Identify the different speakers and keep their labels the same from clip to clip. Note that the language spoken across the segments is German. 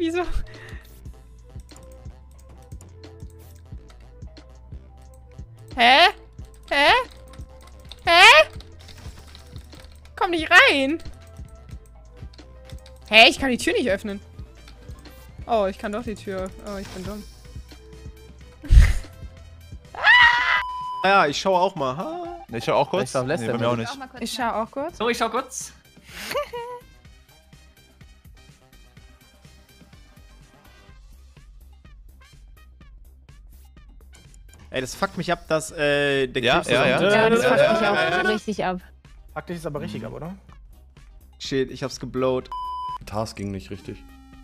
Speaker 1: Wieso? Hä? Hä? Hä? Komm nicht rein. Hä? Ich kann die Tür nicht öffnen. Oh, ich kann doch die Tür. Oh, ich bin dumm.
Speaker 2: Ja, ich schaue auch mal. Ha?
Speaker 3: Ich schau auch kurz.
Speaker 4: Ich
Speaker 3: Nee, bei mir auch nicht.
Speaker 1: Ich schau auch kurz.
Speaker 4: So, ich schau kurz.
Speaker 2: Ey, das fuckt mich ab, dass der
Speaker 3: Ja,
Speaker 2: Krebs
Speaker 3: ja, ja.
Speaker 2: so-
Speaker 5: Ja, das fuckt mich
Speaker 3: ja.
Speaker 5: auch richtig ab.
Speaker 6: Fuck dich ist aber richtig ab, oder?
Speaker 2: Shit, ich hab's geblowt.
Speaker 7: Task ging nicht richtig.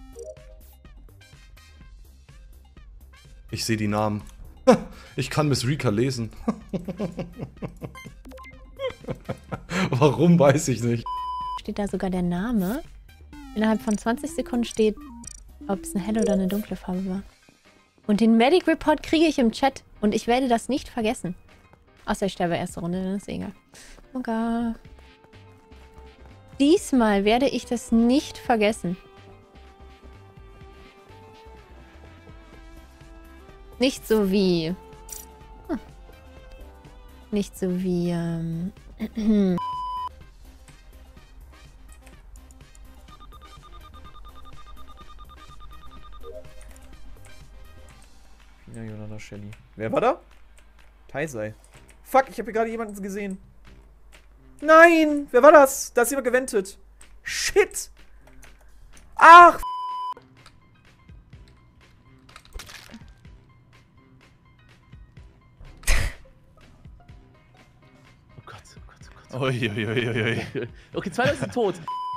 Speaker 7: Ich sehe die Namen. Ich kann Miss Rika lesen. Warum, weiß ich nicht.
Speaker 5: Steht da sogar der Name. Innerhalb von 20 Sekunden steht, ob es eine helle oder eine dunkle Farbe war. Und den Medic Report kriege ich im Chat. Und ich werde das nicht vergessen. Außer ich sterbe erste Runde, dann ist egal. Okay. Diesmal werde ich das nicht vergessen. Nicht so wie... Nicht so wie...
Speaker 4: Ja, Jonathan Shelly. Wer war da? Taisei. Fuck, ich habe hier gerade jemanden gesehen. Nein! Wer war das? Da ist jemand gewendet. Shit! Ach! Oh Gott, oh Gott, oh Gott.
Speaker 3: Uiuiuiui.
Speaker 4: Okay, zwei Leute sind tot.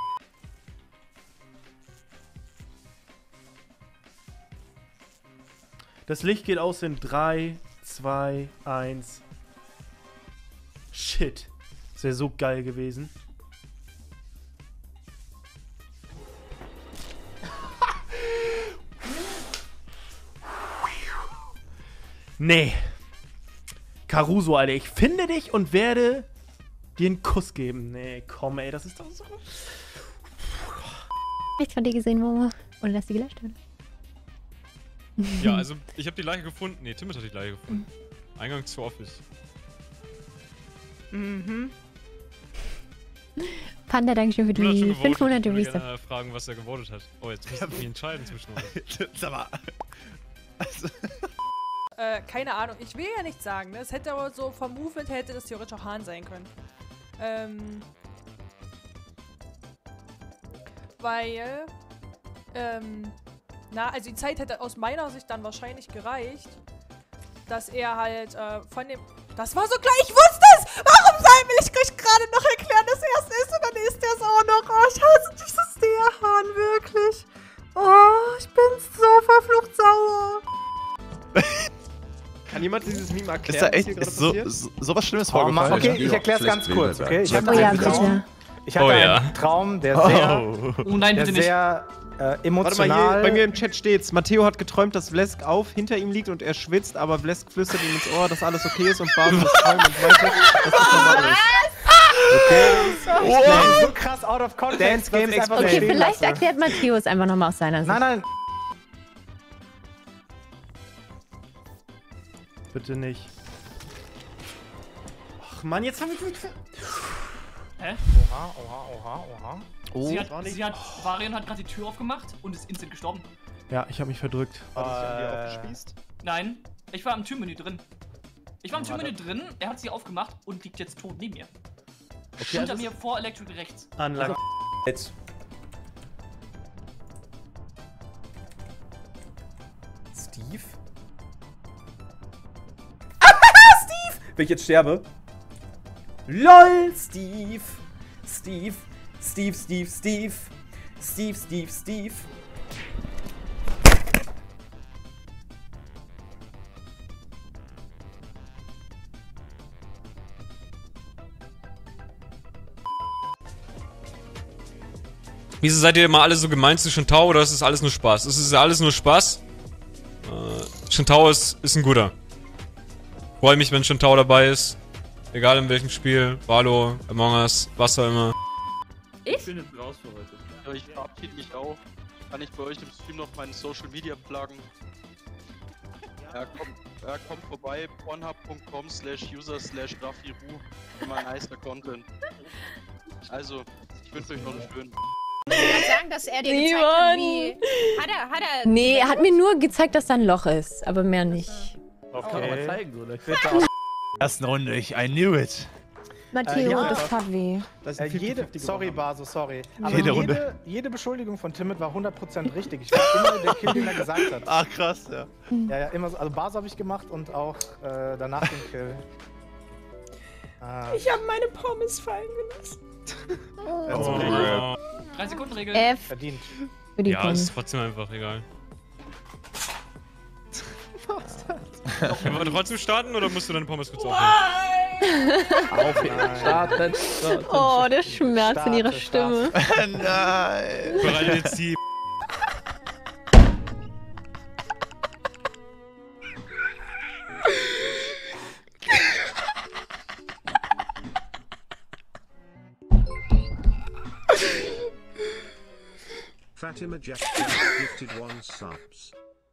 Speaker 6: Das Licht geht aus in 3, 2, 1. Shit. Das wäre so geil gewesen. Nee. Caruso, Alter, ich finde dich und werde dir einen Kuss geben. Nee, komm, ey, das ist doch so...
Speaker 5: Nicht von dir gesehen, Momo. Und dass sie gelöscht wird.
Speaker 8: Ja, also ich habe die Leiche gefunden. Nee, Tim hat die Leiche gefunden. Eingang zu Office.
Speaker 1: Mhm.
Speaker 5: Panda, danke schön für
Speaker 8: Du hast schon
Speaker 5: die
Speaker 8: gewotet.
Speaker 5: 500
Speaker 8: Ich würde
Speaker 5: Resub.
Speaker 8: gerne fragen, was er gewotet hat. Oh, jetzt müssen wir mich entscheiden zwischen uns.
Speaker 3: Sag mal. Also,
Speaker 9: Keine Ahnung. Ich will ja nichts sagen. Ne? Es hätte aber so vom Movement hätte das theoretisch auch Hahn sein können. Weil, also die Zeit hätte aus meiner Sicht dann wahrscheinlich gereicht, dass er halt von dem... Das war so klar, ich wusste es! Warum soll mir ich gerade noch erklären, dass er es ist und dann ist er es auch noch. Oh, ich hasse dieses Hahn, wirklich. Oh, ich bin so verflucht sauer.
Speaker 2: Kann jemand dieses Meme erklären?
Speaker 3: ist da
Speaker 2: was
Speaker 3: echt
Speaker 2: hier gerade
Speaker 3: so,
Speaker 2: passiert?
Speaker 3: so was Schlimmes
Speaker 6: Oh, Mann,
Speaker 3: vorgefallen?
Speaker 6: okay, ich erkläre es ganz kurz, okay? Ich hatte
Speaker 5: Oh ja,
Speaker 6: einen Traum,
Speaker 5: bitte.
Speaker 6: ich hatte einen Traum, der sehr,
Speaker 4: Oh nein, bitte nicht.
Speaker 6: sehr
Speaker 2: Warte
Speaker 6: emotional...
Speaker 2: mal, hier bei mir im Chat steht's. Matteo hat geträumt, dass Vlesk hinter ihm liegt und er schwitzt, aber Vlesk flüstert ihm ins Ohr, dass alles okay ist und Bardo das träumt und meinte, dass das normal ist.
Speaker 6: Okay. So krass out of context.
Speaker 2: Dance Game
Speaker 6: dass ich's einfach
Speaker 5: Okay,
Speaker 6: stehen
Speaker 5: vielleicht
Speaker 6: lasse.
Speaker 5: erklärt Matthäus einfach nochmal aus seiner Sicht.
Speaker 6: Nein, nein. Bitte nicht. Ach Mann, jetzt haben wir...
Speaker 4: Hä?
Speaker 6: Oha.
Speaker 4: Oh. Varian hat gerade die Tür aufgemacht und ist instant gestorben.
Speaker 6: Ja, ich habe mich verdrückt.
Speaker 2: Hat er sich an dir aufgespießt?
Speaker 4: Nein, ich war im Türmenü drin. Er hat sie aufgemacht und liegt jetzt tot neben mir.
Speaker 6: Okay,
Speaker 4: Hinter mir vor Electric rechts.
Speaker 6: Anlage. Jetzt.
Speaker 4: Steve? Steve! Wenn ich jetzt sterbe. LOL, Steve! Steve.
Speaker 8: Wieso seid ihr immer alle so gemein zu Shintao oder ist das alles nur Spaß? Es ist ja alles nur Spaß. Shintao ist ein guter. Freue mich, wenn Shintao dabei ist. Egal in welchem Spiel. Valo, Among Us, was auch immer.
Speaker 5: Ich?
Speaker 10: bin jetzt raus für heute. Ja, ich verabschiede mich auch. Kann ich bei euch im Stream noch meine Social Media pluggen? Ja, kommt vorbei, pornhub.com/user/raffiru. Immer nicer Content. Also, ich wünsche euch noch einen schönen.
Speaker 5: Ich kann sagen, dass er dir gezeigt hat, wie... Hat er... Nee, er hat mir nur gezeigt, dass da ein Loch ist, aber mehr nicht.
Speaker 6: Kann man zeigen, so, ne?
Speaker 3: Ersten Runde, I knew it.
Speaker 5: Matteo,
Speaker 11: ja.
Speaker 5: das tat weh.
Speaker 2: Das ist
Speaker 11: Sorry, Baso, sorry. Aber
Speaker 3: Jede Runde.
Speaker 11: jede Beschuldigung von Timid war 100% richtig. Ich war immer der Kill, den er gesagt hat.
Speaker 3: Ach krass, ja.
Speaker 11: Ja, immer so. Also Baso habe ich gemacht und auch danach den Kill.
Speaker 9: Ich habe meine Pommes fallen gelassen.
Speaker 8: Oh.
Speaker 1: 3-Sekunden-Regel.
Speaker 5: F
Speaker 11: Verdient.
Speaker 5: für die
Speaker 8: Ja,
Speaker 5: Pommes.
Speaker 8: ist trotzdem einfach egal. Wollen wir trotzdem starten oder musst du deine Pommes kurz aufnehmen?
Speaker 6: Starten.
Speaker 5: Oh, der Schmerz in ihrer Stimme.
Speaker 3: Nein.
Speaker 8: Bereite jetzt die.
Speaker 12: Fatima Jack gifted 1 subs.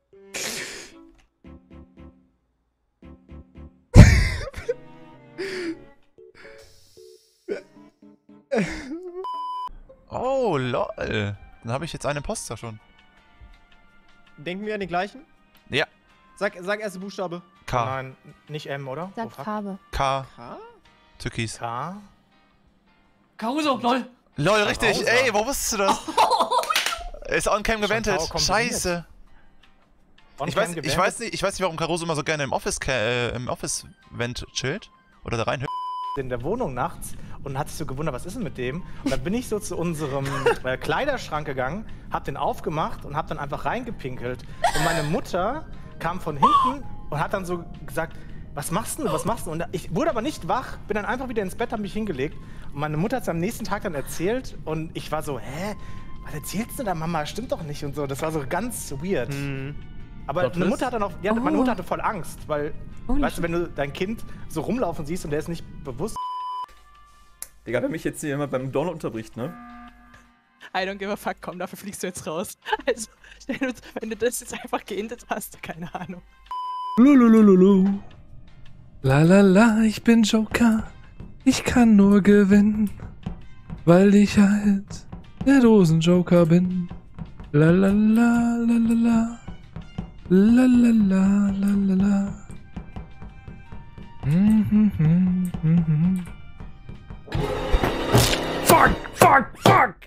Speaker 3: Oh, lol. Dann habe ich jetzt einen Imposter schon.
Speaker 2: Denken wir an den gleichen?
Speaker 3: Ja.
Speaker 2: Sag erste Buchstabe.
Speaker 3: K.
Speaker 11: Nein, nicht M, oder?
Speaker 5: Sag Farbe.
Speaker 3: K.
Speaker 2: K?
Speaker 3: Türkis.
Speaker 11: K?
Speaker 1: Caruso, lol.
Speaker 3: Lol, richtig. Ey, wo wusstest du das? Ist on-cam gewendet.
Speaker 11: Chantal kommt
Speaker 3: Scheiße. Ich weiß nicht, warum Caruso immer so gerne im Office-Vent chillt. Oder da rein hüpft.
Speaker 11: In der Wohnung nachts und hat sich so gewundert, was ist denn mit dem? Und dann bin ich so zu unserem Kleiderschrank gegangen, hab den aufgemacht und hab dann einfach reingepinkelt. Und meine Mutter kam von hinten und hat dann so gesagt, was machst du? Was machst du? Und ich wurde aber nicht wach, bin dann einfach wieder ins Bett, hab mich hingelegt. Und meine Mutter hat es am nächsten Tag dann erzählt und ich war so, hä? Was erzählst du da, Mama? Stimmt doch nicht und so. Das war so ganz weird. Aber meine Mutter hat dann auch, ja, meine Mutter hatte voll Angst, weil, weißt du, wenn du dein Kind so rumlaufen siehst und der ist nicht bewusst.
Speaker 4: Digga, wenn mich jetzt hier jemand beim Donner unterbricht, ne?
Speaker 9: I don't give a fuck, komm, dafür fliegst du jetzt raus. Also, wenn du das jetzt einfach geendet hast, keine Ahnung.
Speaker 13: Lululululu. La la la, ich bin Joker. Ich kann nur gewinnen, weil ich halt der Dosenjoker bin. La la la la la la. La la la la la la. Fuck, fuck, fuck!